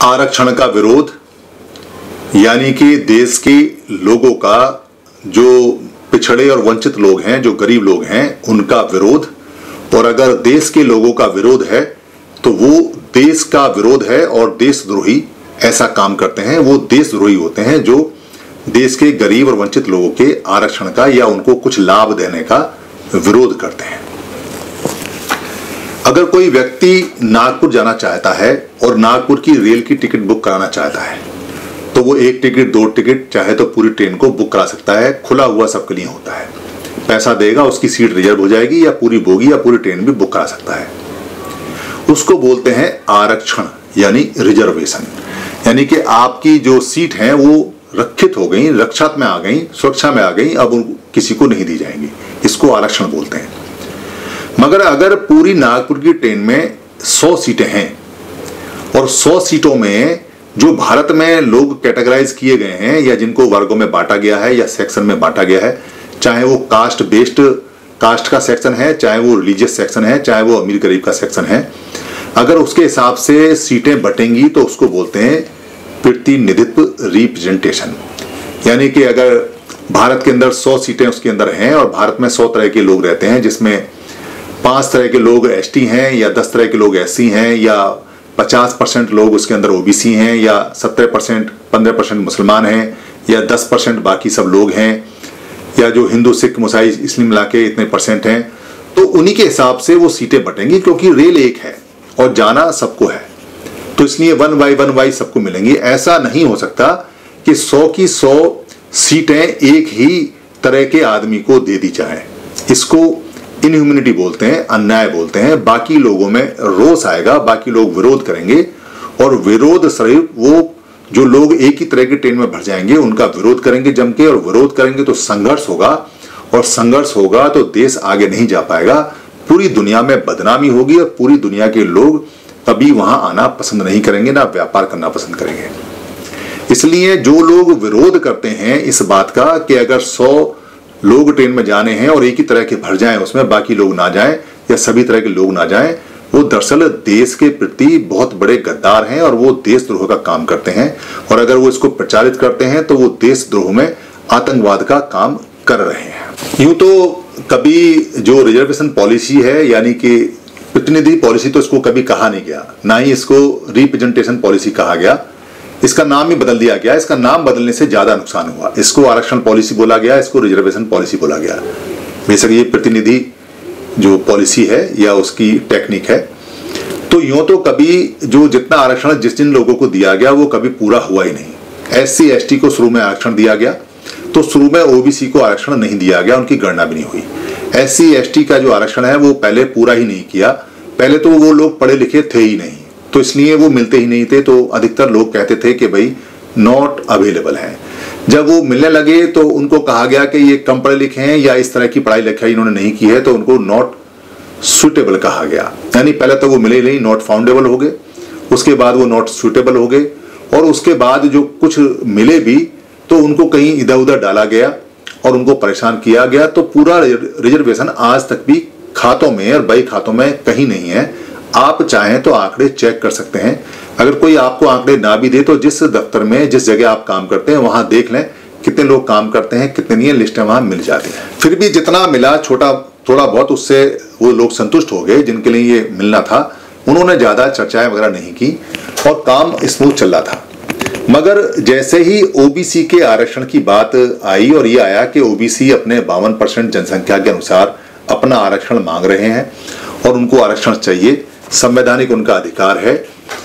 आरक्षण का विरोध यानी कि देश के लोगों का, जो पिछड़े और वंचित लोग हैं, जो गरीब लोग हैं, उनका विरोध। और अगर देश के लोगों का विरोध है तो वो देश का विरोध है और देशद्रोही ऐसा काम करते हैं, वो देशद्रोही होते हैं जो देश के गरीब और वंचित लोगों के आरक्षण का या उनको कुछ लाभ देने का विरोध करते हैं। अगर कोई व्यक्ति नागपुर जाना चाहता है और नागपुर की रेल की टिकट बुक कराना चाहता है तो वो एक टिकट, दो टिकट, चाहे तो पूरी ट्रेन को बुक करा सकता है। खुला हुआ सबके लिए होता है। पैसा देगा, उसकी सीट रिजर्व हो जाएगी, या पूरी बोगी या पूरी ट्रेन भी बुक करा सकता है। उसको बोलते हैं आरक्षण यानी रिजर्वेशन। यानी कि आपकी जो सीट है वो रक्षित हो गई, रक्षा में आ गई, सुरक्षा में आ गई, अब किसी को नहीं दी जाएंगी। इसको आरक्षण बोलते हैं। मगर अगर पूरी नागपुर की ट्रेन में 100 सीटें हैं और 100 सीटों में जो भारत में लोग कैटेगराइज किए गए हैं या जिनको वर्गों में बांटा गया है या सेक्शन में बांटा गया है, चाहे वो कास्ट बेस्ड कास्ट का सेक्शन है, चाहे वो रिलीजियस सेक्शन है, चाहे वो अमीर गरीब का सेक्शन है, अगर उसके हिसाब से सीटें बटेंगी तो उसको बोलते हैं प्रतिनिधित्व, रिप्रेजेंटेशन। यानी कि अगर भारत के अंदर 100 सीटें उसके अंदर हैं और भारत में 100 तरह के लोग रहते हैं, जिसमें 5 तरह के लोग एसटी हैं या 10 तरह के लोग एससी हैं या 50% लोग उसके अंदर ओबीसी हैं या 17%, 15% मुसलमान हैं या 10% बाकी सब लोग हैं या जो हिंदू, सिख, मुसाई, इसलिए मिला के इतने परसेंट हैं, तो उन्हीं के हिसाब से वो सीटें बटेंगी। क्योंकि रेल एक है और जाना सबको है, तो इसलिए 1 बाय 1 बाय सबको मिलेंगी। ऐसा नहीं हो सकता कि 100 की 100 सीटें एक ही तरह के आदमी को दे दी जाए। इसको इनह्यूमैनिटी बोलते हैं, अन्याय बोलते हैं। बाकी लोगों में रोष आएगा, बाकी लोग विरोध करेंगे और विरोध स्वरूप वो जो लोग एक ही तरह की ट्रेन में भर जाएंगे उनका विरोध करेंगे जम के, और विरोध करेंगे तो संघर्ष होगा, और संघर्ष होगा तो देश आगे नहीं जा पाएगा। पूरी दुनिया में बदनामी होगी और पूरी दुनिया के लोग कभी वहां आना पसंद नहीं करेंगे, ना व्यापार करना पसंद करेंगे। इसलिए जो लोग विरोध करते हैं इस बात का कि अगर 100 लोग ट्रेन में जाने हैं और एक ही तरह के भर जाएं, उसमें बाकी लोग ना जाएं या सभी तरह के लोग ना जाएं, वो दरअसल देश के प्रति बहुत बड़े गद्दार हैं और वो देशद्रोह का काम करते हैं। और अगर वो इसको प्रचारित करते हैं तो वो देशद्रोह में आतंकवाद का काम कर रहे हैं। यूं तो कभी जो रिजर्वेशन पॉलिसी है यानी कि प्रतिनिधि पॉलिसी, तो इसको कभी कहा नहीं गया, ना ही इसको रिप्रेजेंटेशन पॉलिसी कहा गया। इसका नाम ही बदल दिया गया। इसका नाम बदलने से ज्यादा नुकसान हुआ। इसको आरक्षण पॉलिसी बोला गया, इसको रिजर्वेशन पॉलिसी बोला गया। बेशक ये प्रतिनिधि जो पॉलिसी है या उसकी टेक्निक है। तो यूं तो कभी जो जितना आरक्षण जिस जिन लोगों को दिया गया वो कभी पूरा हुआ ही नहीं। SC ST को शुरू में आरक्षण दिया गया तो शुरू में OBC को आरक्षण नहीं दिया गया, उनकी गणना भी नहीं हुई। SC ST का जो आरक्षण है वो पहले पूरा ही नहीं किया। पहले तो वो लोग पढ़े लिखे थे ही नहीं, तो इसलिए वो मिलते ही नहीं थे। तो अधिकतर लोग कहते थे कि भाई नॉट अवेलेबल है। जब वो मिलने लगे तो उनको कहा गया कि ये कम पढ़े लिखे हैं या इस तरह की पढ़ाई लिखाई इन्होंने नहीं की है, तो उनको नॉट सुटेबल कहा गया। यानी पहले तो वो मिले नहीं, नॉट फाउंडेबल हो गए, उसके बाद वो नॉट सुटेबल हो गए, और उसके बाद जो कुछ मिले भी तो उनको कहीं इधर उधर डाला गया और उनको परेशान किया गया। तो पूरा रिजर्वेशन आज तक भी खातों में और बही खातों में कहीं नहीं है। आप चाहें तो आंकड़े चेक कर सकते हैं। अगर कोई आपको आंकड़े ना भी दे तो जिस दफ्तर में जिस जगह आप काम करते हैं वहां देख लें कितने लोग काम करते हैं, कितनी नहीं, लिस्टें वहां मिल जाती हैं। फिर भी जितना मिला छोटा थोड़ा बहुत उससे वो लोग संतुष्ट हो गए जिनके लिए ये मिलना था। उन्होंने ज्यादा चर्चाएं वगैरह नहीं की और काम स्मूथ चल रहा था। मगर जैसे ही OBC के आरक्षण की बात आई और ये आया कि OBC अपने 52% जनसंख्या के अनुसार अपना आरक्षण मांग रहे हैं और उनको आरक्षण चाहिए, संवैधानिक उनका अधिकार है,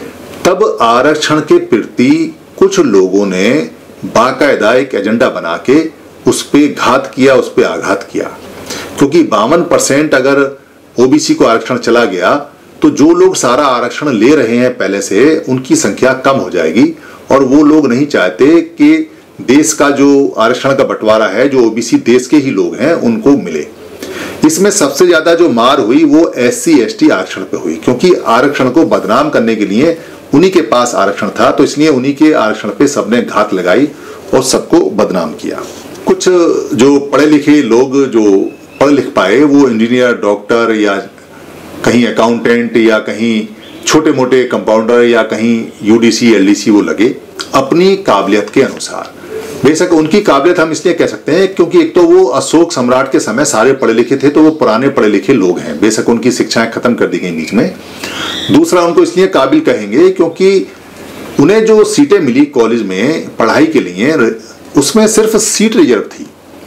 तब आरक्षण के प्रति कुछ लोगों ने बाकायदा एक एजेंडा बना के उस पे घात किया, उस पे आघात किया। क्योंकि 52% अगर OBC को आरक्षण चला गया तो जो लोग सारा आरक्षण ले रहे हैं पहले से उनकी संख्या कम हो जाएगी, और वो लोग नहीं चाहते कि देश का जो आरक्षण का बंटवारा है, जो OBC देश के ही लोग हैं, उनको मिले। इसमें सबसे ज्यादा जो मार हुई वो SC ST आरक्षण पे हुई, क्योंकि आरक्षण को बदनाम करने के लिए उन्हीं के पास आरक्षण था, तो इसलिए उन्हीं के आरक्षण पे सबने घात लगाई और सबको बदनाम किया। कुछ जो पढ़े लिखे लोग जो पढ़ लिख पाए वो इंजीनियर, डॉक्टर या कहीं अकाउंटेंट या कहीं छोटे मोटे कंपाउंडर या कहीं यूडीसी एलडीसी वो लगे अपनी काबिलियत के अनुसार। बेशक उनकी काबिलियत हम इसलिए कह सकते हैं क्योंकि एक तो वो अशोक सम्राट के समय सारे पढ़े लिखे थे, तो वो पुराने पढ़े लिखे लोग हैं, बेशक उनकी शिक्षाएं खत्म कर दी गई बीच में। दूसरा, उनको इसलिए काबिल कहेंगे क्योंकि उन्हें जो सीटें मिली कॉलेज में पढ़ाई के लिए, उसमें सिर्फ सीट रिजर्व थी,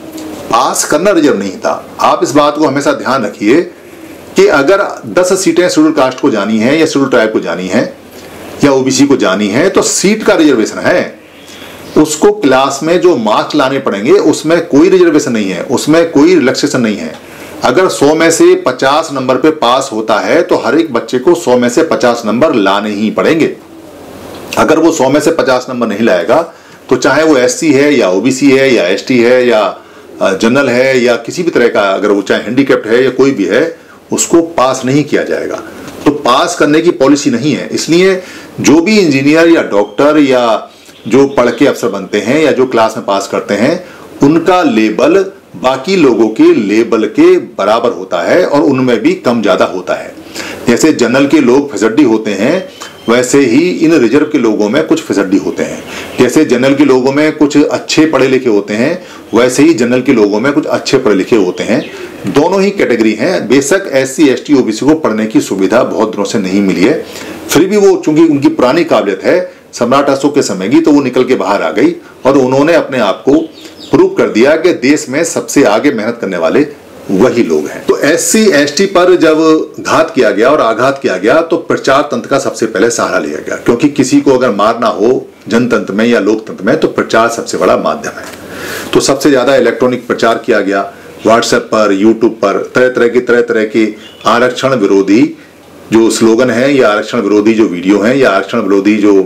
पास करना रिजर्व नहीं था। आप इस बात को हमेशा ध्यान रखिए कि अगर 10 सीटें शेड्यूल कास्ट को जानी है या शेड्यूल ट्राइब को जानी है या ओबीसी को जानी है, तो सीट का रिजर्वेशन है, उसको क्लास में जो मार्क्स लाने पड़ेंगे उसमें कोई रिजर्वेशन नहीं है, उसमें कोई रिलैक्सेशन नहीं है। अगर 100 में से 50 नंबर पे पास होता है तो हर एक बच्चे को 100 में से 50 नंबर लाने ही पड़ेंगे। अगर वो 100 में से 50 नंबर नहीं लाएगा तो चाहे वो एससी है या ओबीसी है या एसटी है या जनरल है या किसी भी तरह का, अगर वो चाहे हैंडीकैप्ड है या कोई भी है, उसको पास नहीं किया जाएगा। तो पास करने की पॉलिसी नहीं है। इसलिए जो भी इंजीनियर या डॉक्टर या जो पढ़ के अफसर बनते हैं या जो क्लास में पास करते हैं, उनका लेबल बाकी लोगों के लेबल के बराबर होता है और उनमें भी कम ज्यादा होता है। जैसे जनरल के लोग फिसड्डी होते हैं, वैसे ही इन रिजर्व के लोगों में कुछ फिसड्डी होते हैं। जैसे जनरल के लोगों में कुछ अच्छे पढ़े लिखे होते हैं, वैसे ही जनरल के लोगों में कुछ अच्छे पढ़े लिखे होते हैं। दोनों ही कैटेगरी हैं। बेशक एससी एसटी ओबीसी को पढ़ने की सुविधा बहुत दिनों से नहीं मिली है, फिर भी वो चूंकि उनकी पुरानी काबिलियत है सम्राट अशोक के समय की, तो वो निकल के बाहर आ गई और उन्होंने अपने आप को प्रूव कर दिया कि देश में सबसे आगे मेहनत करने वाले वही लोग हैं। तो एससी एसटी पर जब घात किया गया और आघात किया गया तो प्रचार तंत्र का सबसे पहले सहारा लिया गया, क्योंकि किसी को अगर मारना हो जनतंत्र में या लोकतंत्र में तो प्रचार सबसे बड़ा माध्यम है। तो सबसे ज्यादा इलेक्ट्रॉनिक प्रचार किया गया, व्हाट्सएप पर, यूट्यूब पर तरह तरह के आरक्षण विरोधी जो स्लोगन है या आरक्षण विरोधी जो वीडियो है या आरक्षण विरोधी जो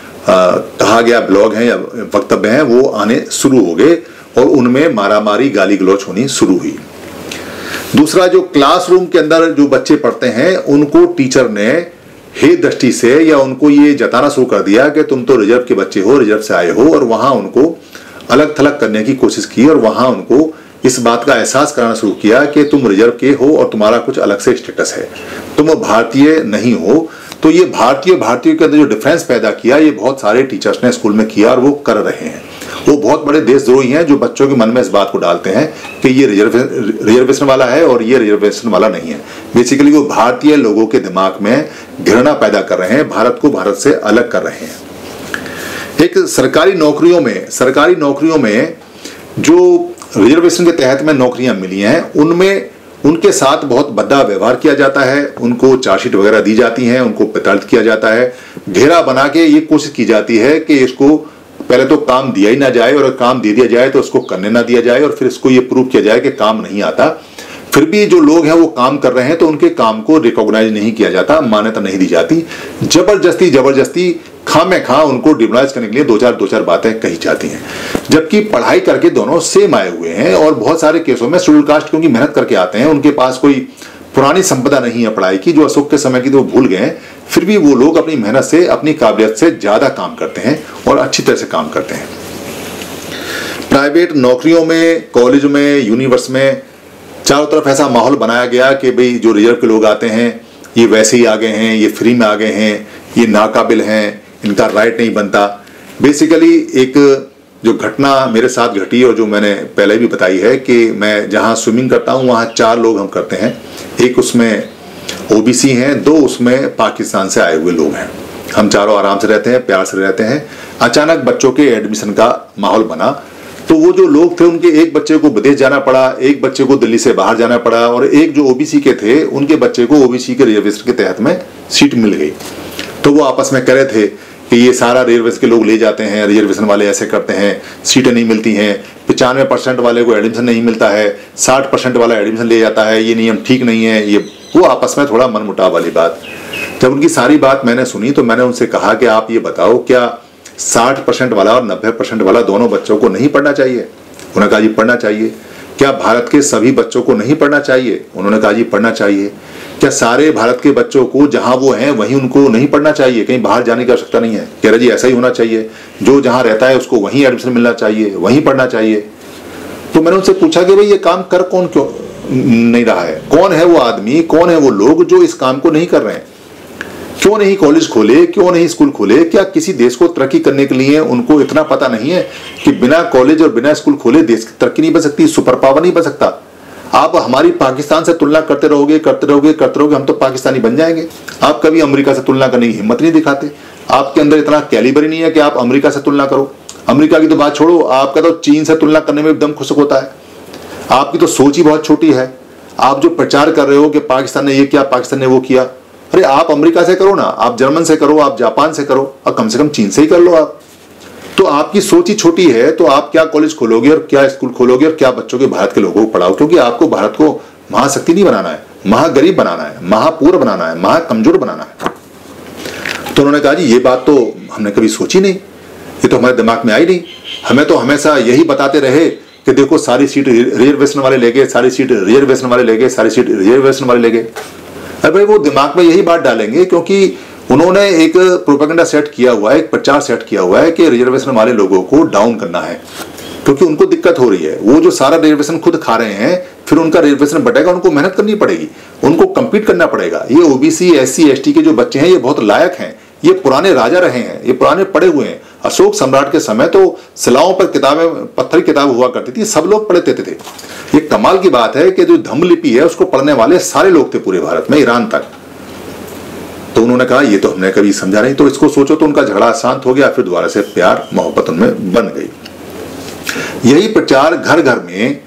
कहा गया ब्लॉग है या वक्तव्य है, वो आने शुरू हो गए और उनमें मारामारी गाली गलौच होनी शुरू हुई। दूसरा, जो क्लासरूम के अंदर जो बच्चे पढ़ते हैं उनको टीचर ने हे दृष्टि से या उनको ये जताना शुरू कर दिया कि तुम तो रिजर्व के बच्चे हो, रिजर्व से आए हो, और वहां उनको अलग थलग करने की कोशिश की और वहां उनको इस बात का एहसास कराना शुरू किया कि तुम रिजर्व के हो और तुम्हारा कुछ अलग से स्टेटस है, तुम भारतीय नहीं हो। तो ये भारतीयों के अंदर जो डिफरेंस पैदा किया, ये बहुत सारे टीचर्स ने स्कूल में किया और वो कर रहे हैं। वो बहुत बड़े देशद्रोही हैं जो बच्चों के मन में इस बात को डालते हैं कि ये रिजर्वेशन वाला है और ये रिजर्वेशन वाला नहीं है। बेसिकली वो भारतीय लोगों के दिमाग में घृणा पैदा कर रहे हैं, भारत को भारत से अलग कर रहे हैं। एक सरकारी नौकरियों में जो रिजर्वेशन के तहत में नौकरियां मिली हैं, उनमें उनके साथ बहुत भद्दा व्यवहार किया जाता है, उनको चार्जशीट वगैरह दी जाती हैं, उनको प्रताड़ित किया जाता है, घेरा बना के ये कोशिश की जाती है कि इसको पहले तो काम दिया ही ना जाए और काम दे दिया जाए तो उसको करने ना दिया जाए और फिर इसको ये प्रूव किया जाए कि काम नहीं आता। फिर भी जो लोग हैं वो काम कर रहे हैं तो उनके काम को रिकॉग्नाइज नहीं किया जाता, मान्यता नहीं दी जाती। जबरदस्ती खामे खा उनको डिमोरलाइज करने के लिए दो चार बातें कही जाती हैं, जबकि पढ़ाई करके दोनों सेम आए हुए हैं। और बहुत सारे केसों में शेड्यूल कास्ट क्योंकि मेहनत करके आते हैं, उनके पास कोई पुरानी संपदा नहीं है पढ़ाई की, जो अशोक के समय की तो भूल गए हैं, फिर भी वो लोग अपनी मेहनत से, अपनी काबिलियत से ज्यादा काम करते हैं और अच्छी तरह से काम करते हैं। प्राइवेट नौकरियों में, कॉलेज में, यूनिवर्स में चारों तरफ ऐसा माहौल बनाया गया कि भाई जो रिजर्व के लोग आते हैं ये वैसे ही आ गए हैं, ये फ्री में आ गए हैं, ये नाकाबिल हैं, इनका राइट नहीं बनता। बेसिकली एक जो घटना मेरे साथ घटी और जो मैंने पहले भी बताई है कि मैं जहाँ स्विमिंग करता हूँ वहाँ 4 लोग हम करते हैं, एक उसमें ओबीसी हैं, 2 उसमें पाकिस्तान से आए हुए लोग हैं। हम चारों आराम से रहते हैं, प्यार से रहते हैं। अचानक बच्चों के एडमिशन का माहौल बना तो वो जो लोग थे उनके एक बच्चे को विदेश जाना पड़ा, एक बच्चे को दिल्ली से बाहर जाना पड़ा और एक जो ओबीसी के थे उनके बच्चे को ओबीसी के रिजर्वेशन के तहत में सीट मिल गई। तो वो आपस में कह रहे थे कि ये सारा रिजर्वेशन के लोग ले जाते हैं, रिजर्वेशन वाले ऐसे करते हैं, सीटें नहीं मिलती हैं, 95% वाले को एडमिशन नहीं मिलता है, 60% वाला एडमिशन ले जाता है, ये नियम ठीक नहीं है। ये वो आपस में थोड़ा मनमुटाव वाली बात। जब उनकी सारी बात मैंने सुनी तो मैंने उनसे कहा कि आप ये बताओ क्या 60% वाला और 90% वाला दोनों बच्चों को नहीं पढ़ना चाहिए? उन्होंने कहा जी पढ़ना चाहिए। क्या भारत के सभी बच्चों को नहीं पढ़ना चाहिए? उन्होंने कहा जी पढ़ना चाहिए। क्या सारे भारत के बच्चों को जहां वो हैं वहीं उनको नहीं पढ़ना चाहिए? कहीं बाहर जाने की आवश्यकता नहीं है? कह रहे जी ऐसा ही होना चाहिए, जो जहां रहता है उसको वहीं एडमिशन मिलना चाहिए, वहीं पढ़ना चाहिए। तो मैंने उनसे पूछा कि भाई ये काम कर कौन क्यों नहीं रहा है? कौन है वो आदमी, कौन है वो लोग जो इस काम को नहीं कर रहे हैं? क्यों नहीं कॉलेज खोले, क्यों नहीं स्कूल खोले? क्या किसी देश को तरक्की करने के लिए उनको इतना पता नहीं है कि बिना कॉलेज और बिना स्कूल खोले देश की तरक्की नहीं बन सकती, सुपर पावर नहीं बन सकता? आप हमारी पाकिस्तान से तुलना करते रहोगे, हम तो पाकिस्तानी बन जाएंगे। आप कभी अमेरिका से तुलना करने की हिम्मत नहीं दिखाते। आपके अंदर इतना कैलिबर ही नहीं है कि आप अमेरिका से तुलना करो। अमेरिका की तो बात छोड़ो, आपका तो चीन से तुलना करने में एकदम खुश होता है। आपकी तो सोच ही बहुत छोटी है। आप जो प्रचार कर रहे हो कि पाकिस्तान ने ये किया, पाकिस्तान ने वो किया, अरे आप अमेरिका से करो ना, आप जर्मन से करो, आप जापान से करो, और कम से कम चीन से ही कर लो आप। तो आपकी सोच ही छोटी है, तो आप क्या कॉलेज खोलोगे और क्या स्कूल खोलोगे और क्या बच्चों के भारत के लोगों को पढ़ाओ? क्योंकि आपको भारत को महाशक्ति नहीं बनाना है, महागरीब बनाना है, महापूर बनाना है, महाकमजोर बनाना है। तो उन्होंने कहा जी ये बात तो हमने कभी सोची नहीं, ये तो हमारे दिमाग में आई नहीं। हमें तो हमेशा यही बताते रहे कि देखो सारी सीट रिजर्वेशन वाले ले गए, सारी सीट रिजर्वेशन वाले ले गए, सारी सीट रिजर्वेशन वाले ले गए। अरे भाई वो दिमाग में यही बात डालेंगे क्योंकि उन्होंने एक प्रोपेगेंडा सेट किया हुआ है, एक प्रचार सेट किया हुआ है कि रिजर्वेशन वाले लोगों को डाउन करना है, क्योंकि उनको दिक्कत हो रही है। वो जो सारा रिजर्वेशन खुद खा रहे हैं, फिर उनका रिजर्वेशन बटेगा, उनको मेहनत करनी पड़ेगी, उनको कम्पीट करना पड़ेगा। ये ओबीसी एससी एसटी के जो बच्चे हैं ये बहुत लायक हैं, ये पुराने राजा रहे हैं, ये पुराने पढ़े हुए हैं। अशोक सम्राट के समय तो सिलाओं पर किताबें, पत्थर की किताब हुआ करती थी, सब लोग पढ़ते थे। ये कमाल की बात है कि जो धम्म लिपि है उसको पढ़ने वाले सारे लोग थे पूरे भारत में, ईरान तक। तो उन्होंने कहा ये तो हमने कभी समझा नहीं। तो इसको सोचो तो उनका झगड़ा शांत हो गया, फिर दोबारा से प्यार मोहब्बत उनमें बन गई। यही प्रचार घर घर में,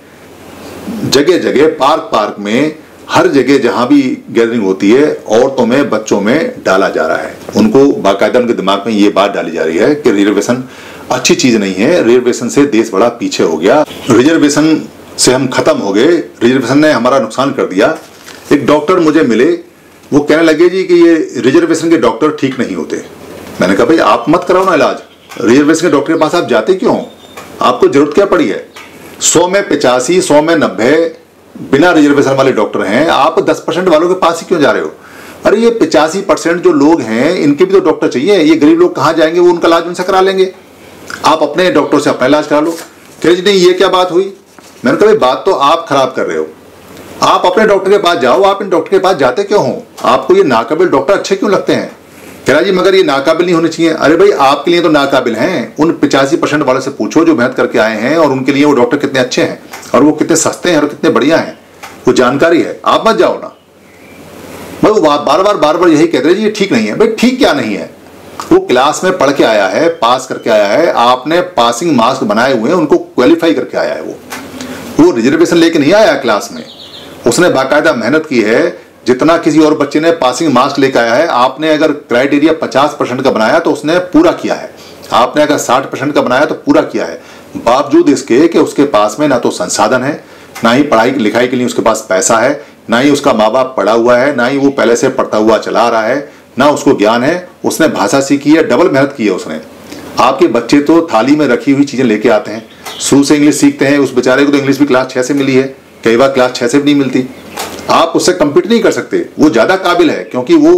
जगह जगह, पार्क पार्क में, हर जगह जहां भी गैदरिंग होती है औरतों में, बच्चों में डाला जा रहा है। उनको बाकायदा उनके दिमाग में ये बात डाली जा रही है कि रिजर्वेशन अच्छी चीज नहीं है, रिजर्वेशन से देश बड़ा पीछे हो गया, रिजर्वेशन से हम खत्म हो गए, रिजर्वेशन ने हमारा नुकसान कर दिया। एक डॉक्टर मुझे मिले, वो कहने लगे जी कि ये रिजर्वेशन के डॉक्टर ठीक नहीं होते। मैंने कहा भाई आप मत कराओ ना इलाज, रिजर्वेशन के डॉक्टर के पास आप जाते क्यों? आपको जरूरत क्या पड़ी है? 100 में 85, 100 में 90 बिना रिजर्वेशन वाले डॉक्टर हैं, आप 10% वालों के पास ही क्यों जा रहे हो? अरे ये 85% जो लोग हैं इनके भी तो डॉक्टर चाहिए। ये गरीब लोग कहाँ जाएंगे? वो उनका इलाज उनसे करा लेंगे। आप अपने डॉक्टर से अपना इलाज करा लो। कह जी नहीं ये क्या बात हुई? मैंने कहा बात तो आप खराब कर रहे हो, आप अपने डॉक्टर के पास जाओ। आप इन डॉक्टर के पास जाते क्यों हो? आपको ये नाकाबिल डॉक्टर अच्छे क्यों लगते हैं? कह रहा जी मगर ये नाकाबिल नहीं होने चाहिए। अरे भाई आपके लिए तो नाकाबिल हैं, उन 85% वाले से पूछो जो मेहनत करके आए हैं और उनके लिए वो डॉक्टर कितने अच्छे हैं और वो कितने सस्ते हैं और कितने बढ़िया हैं, वो जानकारी है। आप मत जाओ ना। भाई वो बार बार यही कहते हैं जी ये ठीक नहीं है। भाई ठीक क्या नहीं है? वो क्लास में पढ़ के आया है, पास करके आया है, आपने पासिंग मार्क्स बनाए हुए हैं, उनको क्वालिफाई करके आया है। वो रिजर्वेशन लेके नहीं आया क्लास में, उसने बाकायदा मेहनत की है। जितना किसी और बच्चे ने पासिंग मार्क्स लेकर आया है, आपने अगर क्राइटेरिया 50% का बनाया तो उसने पूरा किया है, आपने अगर 60% का बनाया तो पूरा किया है, बावजूद इसके कि उसके पास में ना तो संसाधन है, ना ही पढ़ाई लिखाई के लिए उसके पास पैसा है, ना ही उसका माँ बाप पढ़ा हुआ है, ना ही वो पहले से पढ़ता हुआ चला रहा है, ना उसको ज्ञान है। उसने भाषा सीखी है, डबल मेहनत की है उसने। आपके बच्चे तो थाली में रखी हुई चीजें लेके आते हैं, शुरू से इंग्लिश सीखते हैं। उस बेचारे को तो इंग्लिश भी क्लास 6 से मिली है, कई बार क्लास 6 से भी नहीं मिलती। आप उससे कम्पीट नहीं कर सकते, वो ज्यादा काबिल है क्योंकि वो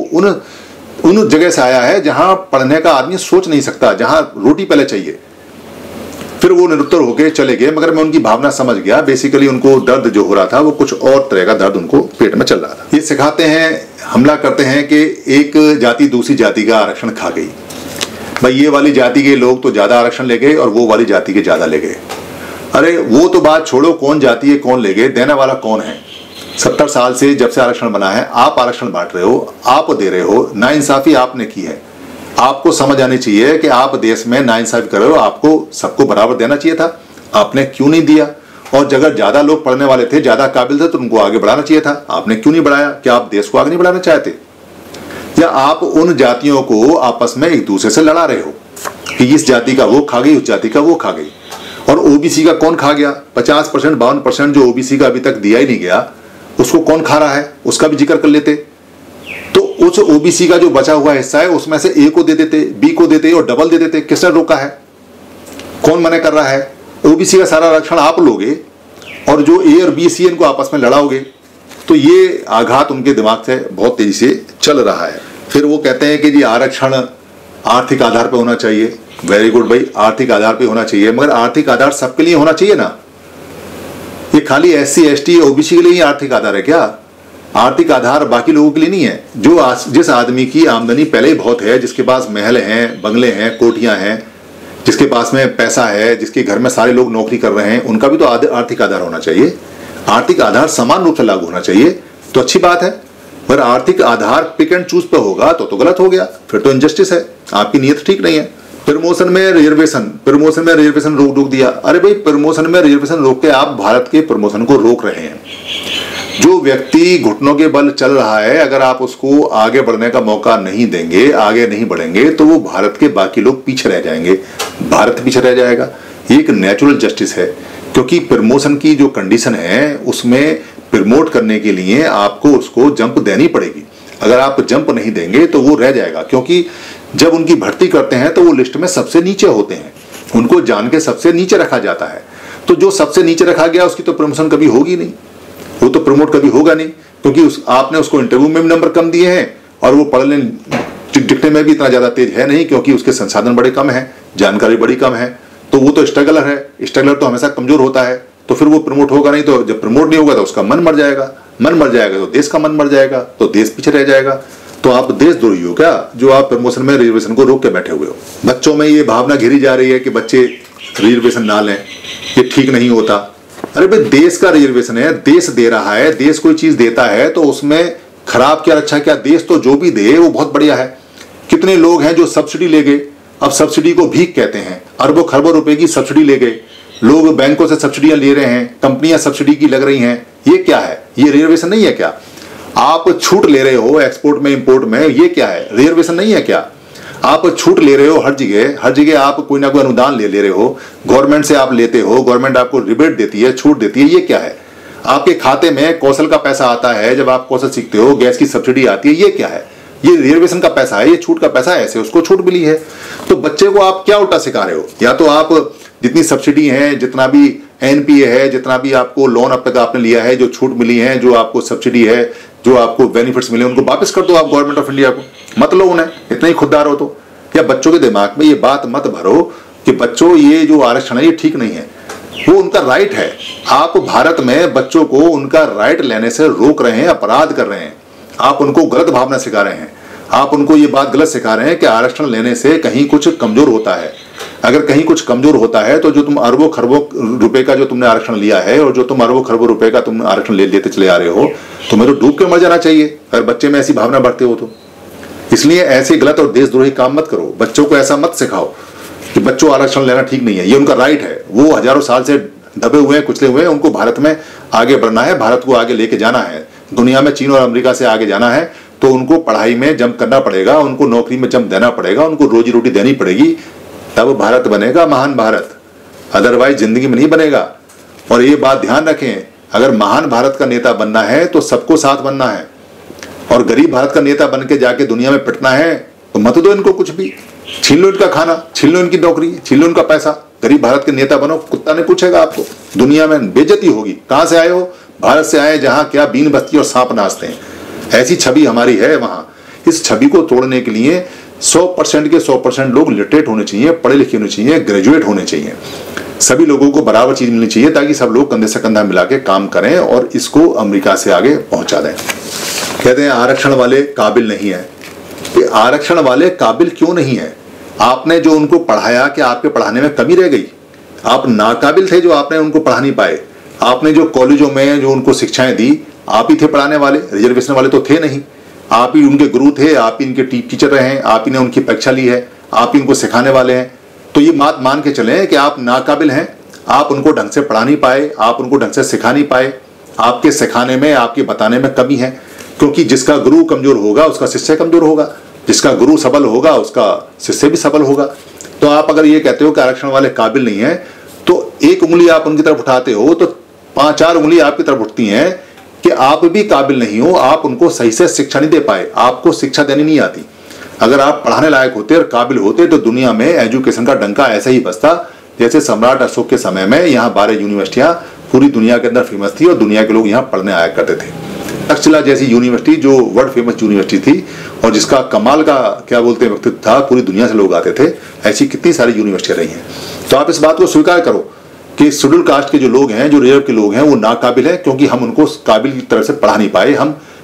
उन जगह से आया है जहां पढ़ने का आदमी सोच नहीं सकता, जहां रोटी पहले चाहिए। फिर वो निरुत्तर होके चले गए, मगर मैं उनकी भावना समझ गया। बेसिकली उनको दर्द जो हो रहा था वो कुछ और तरह का दर्द उनको पेट में चल रहा था। ये सिखाते हैं, हमला करते हैं कि एक जाति दूसरी जाति का आरक्षण खा गई। भाई ये वाली जाति के लोग तो ज्यादा आरक्षण ले गए और वो वाली जाति के ज्यादा ले गए। अरे वो तो बात छोड़ो, कौन जाति है कौन ले गए, देने वाला कौन है? 70 साल से जब से आरक्षण बना है आप आरक्षण बांट रहे हो, आप दे रहे हो, नाइंसाफी आपने की है। आपको समझ आनी चाहिए कि आप देश में नाइंसाफी कर रहे हो, आपको सबको बराबर देना चाहिए था, आपने क्यों नहीं दिया? और अगर ज्यादा लोग पढ़ने वाले थे, ज्यादा काबिल थे तो उनको आगे बढ़ाना चाहिए था, आपने क्यों नहीं बढ़ाया? क्या आप देश को आगे नहीं बढ़ाना चाहते? या आप उन जातियों को आपस में एक दूसरे से लड़ा रहे हो कि इस जाति का वो खा गई, उस जाति का वो खा गई? और ओबीसी का कौन खा गया? 50%, 52% जो ओबीसी का अभी तक दिया ही नहीं गया, उसको कौन खा रहा है? उसका भी जिक्र कर लेते। तो उस ओबीसी का जो बचा हुआ हिस्सा है उसमें से ए को दे देते, बी को देते और डबल दे देते। किसने रोका है? कौन मना कर रहा है? ओबीसी का सारा आरक्षण आप लोगे और जो ए और बी सी इनको आपस में लड़ाओगे। तो ये आघात उनके दिमाग से बहुत तेजी से चल रहा है। फिर वो कहते हैं कि जी आरक्षण आर्थिक आधार पर होना चाहिए। वेरी गुड भाई, आर्थिक आधार पर होना चाहिए, मगर आर्थिक आधार सबके लिए होना चाहिए ना। ये खाली एससी एसटी ओबीसी के लिए ही आर्थिक आधार है क्या? आर्थिक आधार बाकी लोगों के लिए नहीं है। जिस आदमी की आमदनी पहले ही बहुत है, जिसके पास महल हैं, बंगले हैं, कोठियां हैं, जिसके पास में पैसा है, जिसके घर में सारे लोग नौकरी कर रहे हैं, उनका भी तो आर्थिक आधार होना चाहिए। आर्थिक आधार समान रूप से लागू होना चाहिए तो अच्छी बात है। पर आर्थिक आधार पिक एंड चूज पे होगा तो गलत हो गया, फिर तो इनजस्टिस है, आपकी नीयत ठीक नहीं है। प्रमोशन में रिजर्वेशन रोक दिया। अरे भाई, प्रमोशन में रिजर्वेशन रोक के आप भारत के प्रमोशन को रोक रहे हैं। जो व्यक्ति घुटनों के बल चल रहा है, अगर आप उसको आगे बढ़ने का मौका नहीं देंगे, आगे नहीं बढ़ेंगे, तो वो भारत के बाकी लोग पीछे रह जाएंगे, भारत पीछे रह जाएगा। ये एक नेचुरल जस्टिस है, क्योंकि प्रमोशन की जो कंडीशन है उसमें प्रमोट करने के लिए आपको उसको जंप देनी पड़ेगी। अगर आप जंप नहीं देंगे तो वो रह जाएगा, क्योंकि जब उनकी भर्ती करते हैं तो वो लिस्ट में सबसे नीचे होते हैं, उनको जान के सबसे नीचे रखा जाता है। तो जो सबसे नीचे रखा गया उसकी तो प्रमोशन कभी होगी नहीं, वो तो प्रमोट कभी होगा नहीं, क्योंकि आपने उसको इंटरव्यू में भी नंबर कम दिए हैं और वो पढ़ने लिखने में भी इतना ज्यादा तेज है नहीं, क्योंकि उसके संसाधन बड़े कम है, जानकारी बड़ी कम है। तो वो तो स्ट्रगलर है, स्ट्रगलर तो हमेशा कमजोर होता है, तो फिर वो प्रमोट होगा नहीं। तो जब प्रमोट नहीं होगा तो उसका मन मर जाएगा, मन मर जाएगा तो देश का मन मर जाएगा, तो देश पीछे रह जाएगा। तो आप देशद्रोही हो क्या, जो आप प्रमोशन में रिजर्वेशन को रोक के बैठे हुए हो। बच्चों में ये भावना घेरी जा रही है कि बच्चे रिजर्वेशन ना लें, ये ठीक नहीं होता। अरे भाई, देश का रिजर्वेशन है, देश दे रहा है, देश कोई चीज देता है तो उसमें खराब क्या अच्छा क्या, देश तो जो भी दे वो बहुत बढ़िया है। कितने लोग हैं जो सब्सिडी ले गए, अब सब्सिडी को भीख कहते हैं, अरबों खरबों रुपए की सब्सिडी ले गए, लोग बैंकों से सब्सिडियां ले रहे हैं, कंपनियां सब्सिडी की लग रही हैं। ये क्या है, ये रिजर्वेशन नहीं है क्या? आप छूट ले रहे हो एक्सपोर्ट में इंपोर्ट में, ये क्या है, रिजर्वेशन नहीं है क्या? आप छूट ले रहे हो हर जगह आप कोई ना कोई अनुदान ले रहे हो, गवर्नमेंट से आप लेते हो, गवर्नमेंट आपको रिबेट देती है, छूट देती है, ये क्या है? आपके खाते में कौशल का पैसा आता है, जब आप कौशल सीखते हो, गैस की सब्सिडी आती है, ये क्या है? ये रिजर्वेशन का पैसा है, ये छूट का पैसा है, ऐसे उसको छूट मिली है। तो बच्चे को आप क्या उल्टा सिखा रहे हो? या तो आप जितनी सब्सिडी है, जितना भी एनपीए है, जितना भी आपको लोन अब तक आपने लिया है, जो छूट मिली है, जो आपको सब्सिडी है, जो आपको बेनिफिट्स मिले, उनको वापस कर दो आप गवर्नमेंट ऑफ इंडिया को, मत लो उन्हें, इतना ही खुददार हो तो। या बच्चों के दिमाग में ये बात मत भरो कि बच्चों ये जो आरक्षण है ये ठीक नहीं है, वो उनका राइट है। आप भारत में बच्चों को उनका राइट लेने से रोक रहे हैं, अपराध कर रहे हैं, आप उनको गलत भावना सिखा रहे हैं, आप उनको ये बात गलत सिखा रहे हैं कि आरक्षण लेने से कहीं कुछ कमजोर होता है। अगर कहीं कुछ कमजोर होता है तो जो तुम अरबों खरबों रुपए का जो तुमने आरक्षण लिया है और जो तुम अरबों खरबों रुपए का तुम आरक्षण लेते चले आ रहे हो, तुम्हें तो डूब के मर जाना चाहिए अगर बच्चे में ऐसी भावना बढ़ते हो तो। इसलिए ऐसे गलत और देशद्रोही काम मत करो, बच्चों को ऐसा मत सिखाओ कि बच्चों आरक्षण लेना ठीक नहीं है, ये उनका राइट है। वो हजारों साल से दबे हुए हैं, कुचले हुए हैं, उनको भारत में आगे बढ़ना है, भारत को आगे लेके जाना है, दुनिया में चीन और अमेरिका से आगे जाना है। तो उनको पढ़ाई में जंप करना पड़ेगा, उनको नौकरी में जंप देना पड़ेगा, उनको रोजी रोटी देनी पड़ेगी, तब भारत बनेगा महान भारत, अदरवाइज जिंदगी में नहीं बनेगा। और ये बात ध्यान रखें, अगर महान भारत का नेता बनना है तो सबको साथ बनना है, और गरीब भारत का नेता बन के जाके दुनिया में पिटना है तो मत दो इनको कुछ भी, छीन लो इनका खाना, छीन लो इनकी नौकरी, छीन लो इनका पैसा। गरीब भारत के नेता बनो, कुत्ता ने पूछेगा आपको, दुनिया में बेइज्जती होगी। कहां से आए हो? भारत से आए जहां क्या बीन बस्ती और सांप नाचते हैं, ऐसी छवि हमारी है वहां। इस छवि को तोड़ने के लिए 100% के 100% लोग लिटरेट होने चाहिए, पढ़े लिखे होने चाहिए, ग्रेजुएट होने चाहिए, सभी लोगों को बराबर चीज मिलनी चाहिए, ताकि सब लोग कंधे से कंधा मिला के काम करें और इसको अमेरिका से आगे पहुंचा दें। कहते हैं आरक्षण वाले काबिल नहीं है, ये आरक्षण वाले काबिल क्यों नहीं है? आपने जो उनको पढ़ाया, कि आपके पढ़ाने में कमी रह गई? आप नाकाबिल थे जो आपने उनको पढ़ा नहीं पाए। आपने जो कॉलेजों में जो उनको शिक्षाएं दी, आप ही थे पढ़ाने वाले, रिजर्वेशन वाले तो थे नहीं। आप ही उनके गुरु थे, आप ही इनके टीचर रहे हैं, आप ही ने उनकी परीक्षा ली है, आप ही उनको सिखाने वाले हैं। तो ये बात मान के चलें कि आप नाकाबिल हैं, आप उनको ढंग से पढ़ा नहीं पाए, आप उनको ढंग से सिखा नहीं पाए, आपके सिखाने में, आपके बताने में कमी है। क्योंकि जिसका गुरु कमजोर होगा उसका शिष्य कमजोर होगा, जिसका गुरु सबल होगा उसका शिष्य भी सबल होगा। तो आप अगर ये कहते हो कि आरक्षण वाले काबिल नहीं है, तो एक उंगली आप उनकी तरफ उठाते हो तो 5-4 उंगली आपकी तरफ उठती हैं कि आप भी काबिल नहीं हो, आप उनको सही से शिक्षा नहीं दे पाए, आपको शिक्षा देनी नहीं आती। अगर आप पढ़ाने लायक होते और काबिल होते तो दुनिया में एजुकेशन का डंका ऐसे ही बजता जैसे सम्राट अशोक के समय में यहाँ 12 यूनिवर्सिटियां पूरी दुनिया के अंदर फेमस थी और दुनिया के लोग यहाँ पढ़ने आया करते थे। तक्षशिला जैसी यूनिवर्सिटी जो वर्ल्ड फेमस यूनिवर्सिटी थी और जिसका कमाल का क्या बोलते हैं व्यक्तित्व था, पूरी दुनिया से लोग आते थे, ऐसी कितनी सारी यूनिवर्सिटियां रही हैं। तो आप इस बात को स्वीकार करो कि शेड्यूल कास्ट के जो लोग हैं, जो रिजर्व के लोग हैं, वो नाकाबिल हैं, क्योंकि हम उनको काबिल की तरह से पढ़ा नहीं पाए, हम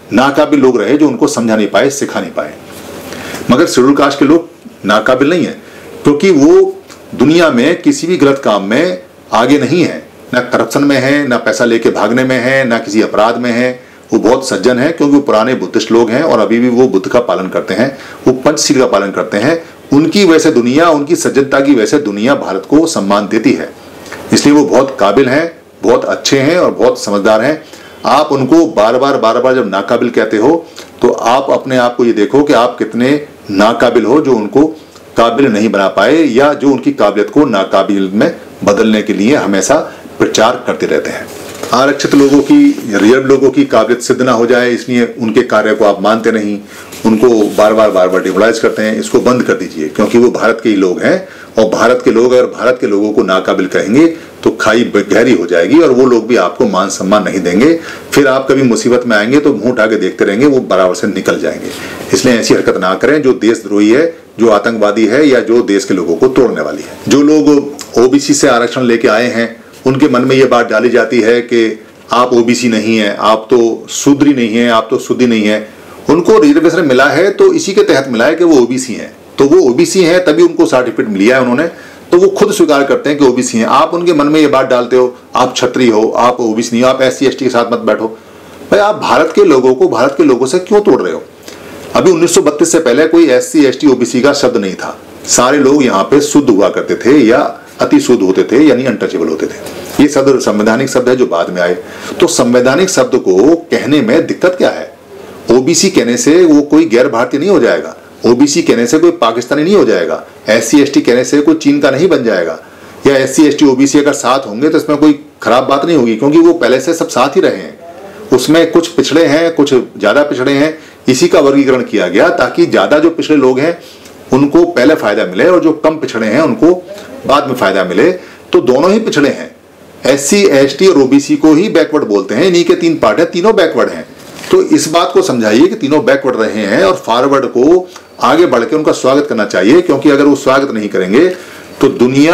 नाकाबिल लोग रहे जो उनको समझा नहीं पाए, सिखा नहीं पाए। मगर शेड्यूल कास्ट के लोग नाकाबिल नहीं है, क्योंकि वो दुनिया में किसी भी गलत काम में आगे नहीं है, ना करप्शन में है, ना पैसा लेके भागने में है, ना किसी अपराध में है। वो बहुत सज्जन है, क्योंकि वो पुराने बुद्धिस्ट लोग हैं और अभी भी वो बुद्ध का पालन करते हैं, वो पंचशील का पालन करते हैं। उनकी वैसे दुनिया, उनकी सज्जनता की वैसे दुनिया भारत को सम्मान देती है, इसलिए वो बहुत काबिल हैं, बहुत अच्छे हैं और बहुत समझदार हैं। आप उनको बार बार जब नाकाबिल कहते हो तो आप अपने आप को ये देखो कि आप कितने नाकाबिल हो, जो उनको काबिल नहीं बना पाए या जो उनकी काबिलियत को नाकाबिल में बदलने के लिए हमेशा प्रचार करते रहते हैं। आरक्षित लोगों की, रिजर्व लोगों की काबिलियत सिद्ध ना हो जाए, इसलिए उनके कार्य को आप मानते नहीं, उनको बार बार डिमोलाइज करते हैं। इसको बंद कर दीजिए, क्योंकि वो भारत के ही लोग हैं और भारत के लोग अगर भारत के लोगों को नाकाबिल कहेंगे तो खाई गहरी हो जाएगी और वो लोग भी आपको मान सम्मान नहीं देंगे। फिर आप कभी मुसीबत में आएंगे तो मुंह उठा के देखते रहेंगे, वो बराबर से निकल जाएंगे। इसलिए ऐसी हरकत ना करें जो देशद्रोही है, जो आतंकवादी है या जो देश के लोगों को तोड़ने वाली है। जो लोग ओबीसी से आरक्षण लेके आए हैं, उनके मन में ये बात डाली जाती है कि आप ओबीसी नहीं है, आप तो शूद्री नहीं है, आप तो शुद्धि नहीं है। उनको रिजर्वेशन मिला है तो इसी के तहत मिला है कि वो ओबीसी हैं, तो वो ओबीसी हैं तभी उनको सर्टिफिकेट मिला है उन्होंने, तो वो खुद स्वीकार करते हैं कि ओबीसी हैं। आप उनके मन में ये बात डालते हो आप क्षत्रिय हो, आप ओबीसी नहीं हो, आप SC ST के साथ मत बैठो। भाई आप भारत के लोगों को भारत के लोगों से क्यों तोड़ रहे हो? अभी 1932 से पहले कोई SC ST OBC का शब्द नहीं था। सारे लोग यहाँ पे शुद्ध हुआ करते थे या अति शुद्ध होते थे, यानी अनटचेबल होते थे। ये शब्द संवैधानिक शब्द है जो बाद में आए। तो संवैधानिक शब्द को कहने में दिक्कत क्या है? ओबीसी कहने से वो कोई गैर भारतीय नहीं हो जाएगा, ओबीसी कहने से कोई पाकिस्तानी नहीं हो जाएगा, SC ST कहने से कोई चीन का नहीं बन जाएगा, या SC ST OBC अगर साथ होंगे तो इसमें कोई खराब बात नहीं होगी, क्योंकि वो पहले से सब साथ ही रहे हैं। उसमें कुछ पिछड़े हैं, कुछ ज्यादा पिछड़े हैं, इसी का वर्गीकरण किया गया ताकि ज्यादा जो पिछड़े लोग हैं उनको पहले फायदा मिले और जो कम पिछड़े हैं उनको बाद में फायदा मिले। तो दोनों ही पिछड़े हैं, SC ST और OBC को ही बैकवर्ड बोलते हैं। इन्हीं के 3 पार्ट है, तीनों बैकवर्ड हैं। तो इस बात को समझाइए कि तीनों बैकवर्ड रहे हैं और फॉरवर्ड को आगे बढ़ के उनका स्वागत करना चाहिए, क्योंकि अगर वो स्वागत नहीं करेंगे तो दुनिया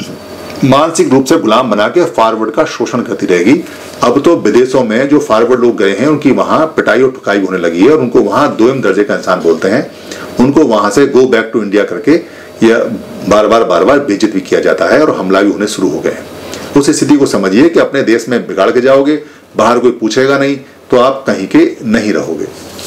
मानसिक रूप से गुलाम बना के फॉरवर्ड का शोषण करती रहेगी। अब तो विदेशों में जो फॉरवर्ड लोग गए हैं उनकी वहां पिटाई और ठुकाई होने लगी है और उनको वहां 2म दर्जे का इंसान बोलते हैं। उनको वहां से गो बैक टू इंडिया करके या बार बार बेइज्जत भी किया जाता है और हमला भी होने शुरू हो गए हैं। उस स्थिति को समझिए कि अपने देश में बिगाड़ के जाओगे, बाहर कोई पूछेगा नहीं तो आप कहीं के नहीं रहोगे।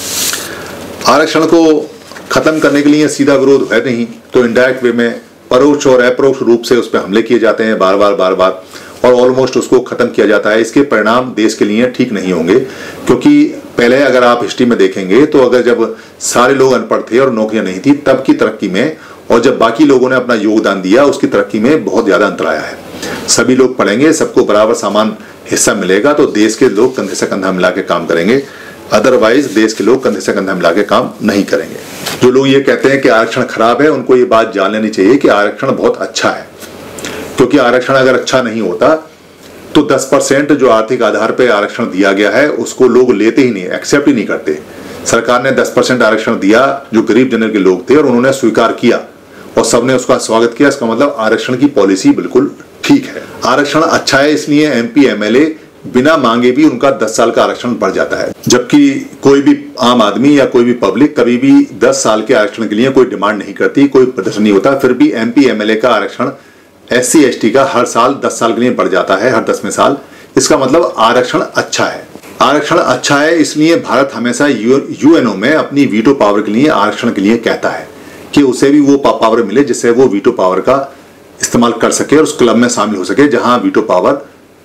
आरक्षण को खत्म करने के लिए सीधा विरोध है नहीं, तो इनडायरेक्ट वे में परोक्ष और अपरोक्ष रूप से उस पर हमले किए जाते हैं बार बार और ऑलमोस्ट उसको खत्म किया जाता है। इसके परिणाम देश के लिए ठीक नहीं होंगे, क्योंकि पहले अगर आप हिस्ट्री में देखेंगे तो अगर जब सारे लोग अनपढ़ थे और नौकरियां नहीं थी तब की तरक्की में, और जब बाकी लोगों ने अपना योगदान दिया उसकी तरक्की में बहुत ज्यादा अंतर आया है। सभी लोग पढ़ेंगे, सबको बराबर समान हिस्सा मिलेगा तो देश के लोग कंधे से कंधा मिला के काम करेंगे, अदरवाइज देश के लोग कंधे से कंधा मिला के काम नहीं करेंगे। जो लोग ये कहते हैं कि आरक्षण खराब है, उनको ये बात जान लेनी चाहिए कि आरक्षण बहुत अच्छा है, क्योंकि आरक्षण अगर अच्छा नहीं होता तो 10% जो आर्थिक आधार पर आरक्षण दिया गया है उसको लोग लेते ही नहीं, एक्सेप्ट ही नहीं करते। सरकार ने 10% आरक्षण दिया जो गरीब जनरल के लोग थे और उन्होंने स्वीकार किया और सबने उसका स्वागत किया। इसका मतलब आरक्षण की पॉलिसी बिल्कुल ठीक है। आरक्षण अच्छा है, इसलिए MP MLA बिना मांगे भी उनका 10 साल का आरक्षण बढ़ जाता है, जबकि कोई भी आम आदमी या कोई भी पब्लिक कभी भी 10 साल के आरक्षण के लिए कोई डिमांड नहीं करती, कोई प्रदर्शन नहीं होता। फिर भी MP MLA का आरक्षण SC ST का हर साल 10 साल के लिए बढ़ जाता है, हर 10वें साल। इसका मतलब आरक्षण अच्छा है। आरक्षण अच्छा है इसलिए भारत हमेशा UNO में अपनी वीटो पावर के लिए आरक्षण के लिए कहता है कि उसे भी वो पावर मिले जिससे वो वीटो पावर का इस्तेमाल कर सके और उस क्लब में शामिल हो सके जहां वीटो पावर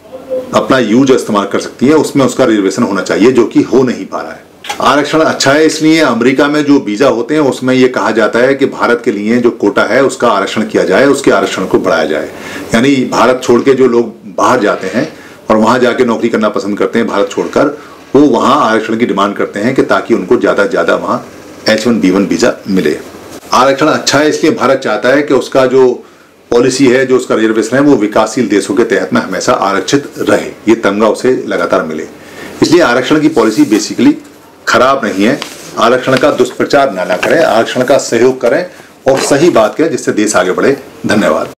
अपना यूज इस्तेमाल कर सकती है। उसमें उसका रिजर्वेशन होना चाहिए, जो कि हो नहीं पा रहा है। आरक्षण अच्छा है इसलिए अमेरिका में जो वीजा होते हैं उसमें यह कहा जाता है कि भारत के लिए जो कोटा है उसका आरक्षण किया जाए, उसके आरक्षण को बढ़ाया जाए। यानी भारत छोड़ के जो लोग बाहर जाते हैं और वहां जाके नौकरी करना पसंद करते हैं भारत छोड़कर, वो वहां आरक्षण की डिमांड करते हैं कि ताकि उनको ज्यादा से ज्यादा वहां H1B1 वीजा मिले। आरक्षण अच्छा है इसलिए भारत चाहता है कि उसका जो पॉलिसी है, जो उसका रिजर्वेशन है, वो विकासशील देशों के तहत में हमेशा आरक्षित रहे, ये तमगा उसे लगातार मिले। इसलिए आरक्षण की पॉलिसी बेसिकली खराब नहीं है। आरक्षण का दुष्प्रचार ना करें, आरक्षण का सहयोग करें और सही बात करें जिससे देश आगे बढ़े। धन्यवाद।